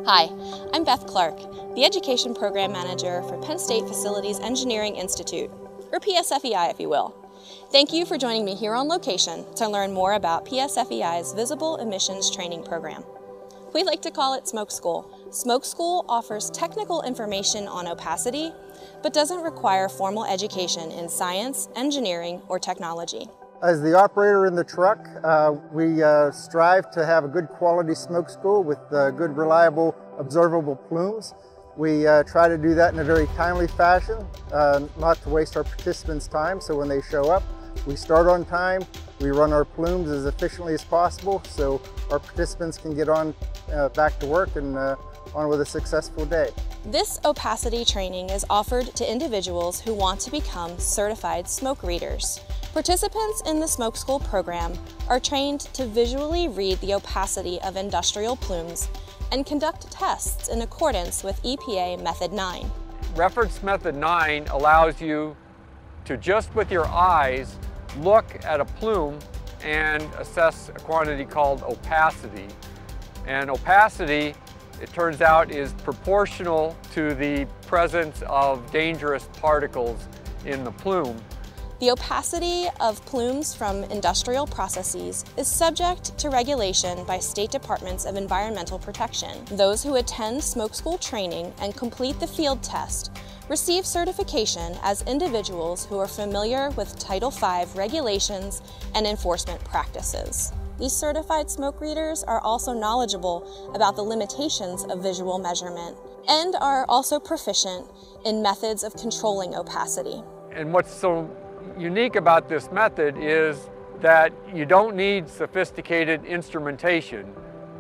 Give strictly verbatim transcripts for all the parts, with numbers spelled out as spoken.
Hi, I'm Beth Clark, the Education Program Manager for Penn State Facilities Engineering Institute, or P S F E I if you will. Thank you for joining me here on location to learn more about P S F E I's Visible Emissions Training Program. We like to call it Smoke School. Smoke School offers technical information on opacity, but doesn't require formal education in science, engineering, or technology. As the operator in the truck, uh, we uh, strive to have a good quality smoke school with uh, good, reliable, observable plumes. We uh, try to do that in a very timely fashion, uh, not to waste our participants' time. So when they show up, we start on time, we run our plumes as efficiently as possible so our participants can get on uh, back to work and uh, on with a successful day. This opacity training is offered to individuals who want to become certified smoke readers. Participants in the Smoke School program are trained to visually read the opacity of industrial plumes and conduct tests in accordance with E P A Method nine. Reference Method nine allows you to just with your eyes look at a plume and assess a quantity called opacity. And opacity, it turns out, is proportional to the presence of dangerous particles in the plume. The opacity of plumes from industrial processes is subject to regulation by state departments of environmental protection. Those who attend Smoke School training and complete the field test receive certification as individuals who are familiar with Title five regulations and enforcement practices. These certified smoke readers are also knowledgeable about the limitations of visual measurement and are also proficient in methods of controlling opacity. And what's so unique about this method is that you don't need sophisticated instrumentation.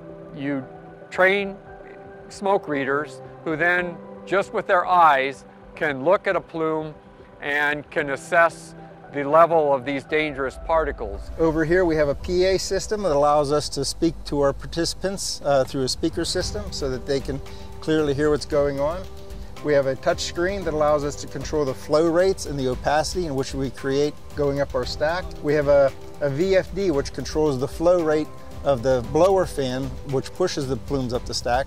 You train smoke readers who then, just with their eyes, can look at a plume and can assess the level of these dangerous particles. Over here we have a P A system that allows us to speak to our participants uh, through a speaker system so that they can clearly hear what's going on. We have a touch screen that allows us to control the flow rates and the opacity in which we create going up our stack. We have a, a V F D which controls the flow rate of the blower fan which pushes the plumes up the stack.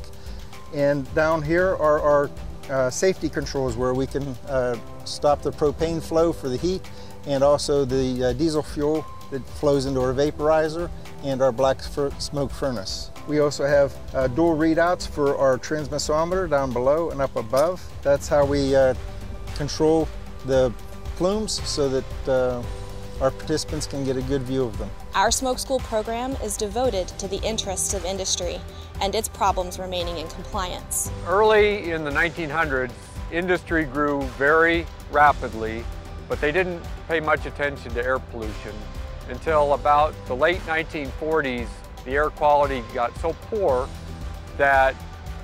And down here are our uh, safety controls where we can uh, stop the propane flow for the heat and also the uh, diesel fuel that flows into our vaporizer and our black smoke furnace. We also have uh, dual readouts for our transmissometer down below and up above. That's how we uh, control the plumes so that uh, our participants can get a good view of them. Our Smoke School program is devoted to the interests of industry and its problems remaining in compliance. Early in the nineteen hundreds, industry grew very rapidly, but they didn't pay much attention to air pollution until about the late nineteen forties. The air quality got so poor that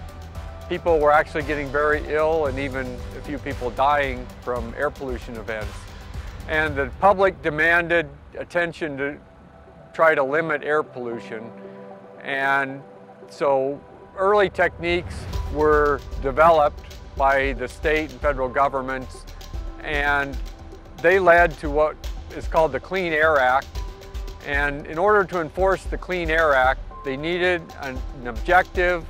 people were actually getting very ill and even a few people dying from air pollution events. And the public demanded attention to try to limit air pollution. And so early techniques were developed by the state and federal governments, and they led to what is called the Clean Air Act. And in order to enforce the Clean Air Act, they needed an, an objective,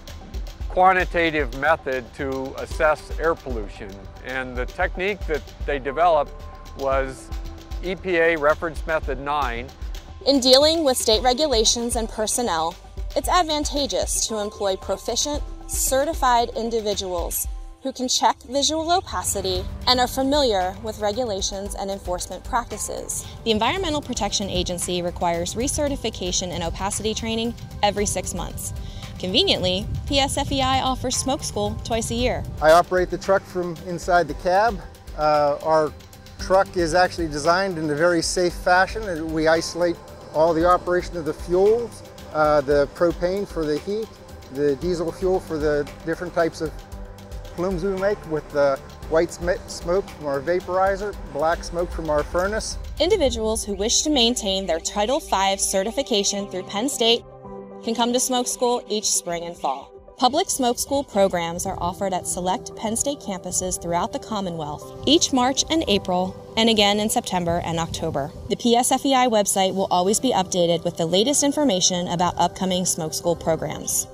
quantitative method to assess air pollution. And the technique that they developed was E P A Reference Method nine. In dealing with state regulations and personnel, it's advantageous to employ proficient, certified individuals who can check visual opacity and are familiar with regulations and enforcement practices. The Environmental Protection Agency requires recertification and opacity training every six months. Conveniently, P S F E I offers Smoke School twice a year. I operate the truck from inside the cab. Uh, our truck is actually designed in a very safe fashion. We isolate all the operation of the fuels, uh, the propane for the heat, the diesel fuel for the different types of plumes we make with the white smoke from our vaporizer, black smoke from our furnace. Individuals who wish to maintain their Title five certification through Penn State can come to Smoke School each spring and fall. Public Smoke School programs are offered at select Penn State campuses throughout the Commonwealth each March and April, and again in September and October. The P S F E I website will always be updated with the latest information about upcoming Smoke School programs.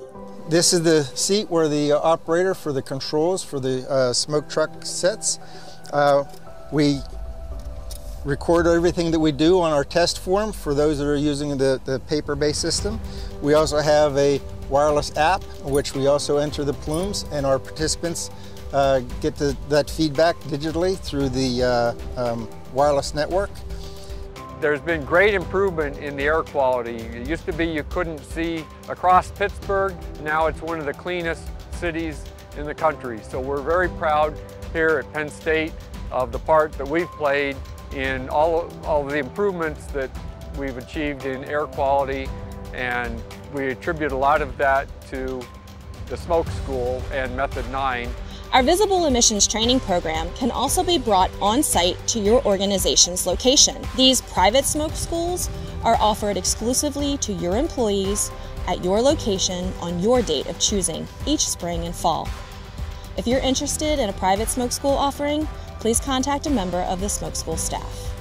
This is the seat where the uh, operator for the controls for the uh, smoke truck sits. Uh, we record everything that we do on our test form for those that are using the, the paper-based system. We also have a wireless app in which we also enter the plumes, and our participants uh, get the, that feedback digitally through the uh, um, wireless network. There's been great improvement in the air quality. It used to be you couldn't see across Pittsburgh. Now it's one of the cleanest cities in the country. So we're very proud here at Penn State of the part that we've played in all of, all of the improvements that we've achieved in air quality, and we attribute a lot of that to the smoke school and Method nine. Our visible emissions training program can also be brought on site to your organization's location. These private smoke schools are offered exclusively to your employees at your location on your date of choosing each spring and fall. If you're interested in a private smoke school offering, please contact a member of the smoke school staff.